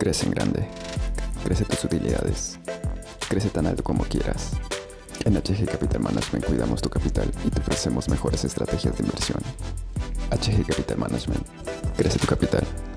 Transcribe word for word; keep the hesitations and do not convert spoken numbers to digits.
Crece en grande. Crece tus utilidades. Crece tan alto como quieras. En H G Capital Management cuidamos tu capital y te ofrecemos mejores estrategias de inversión. H G Capital Management. Crece tu capital.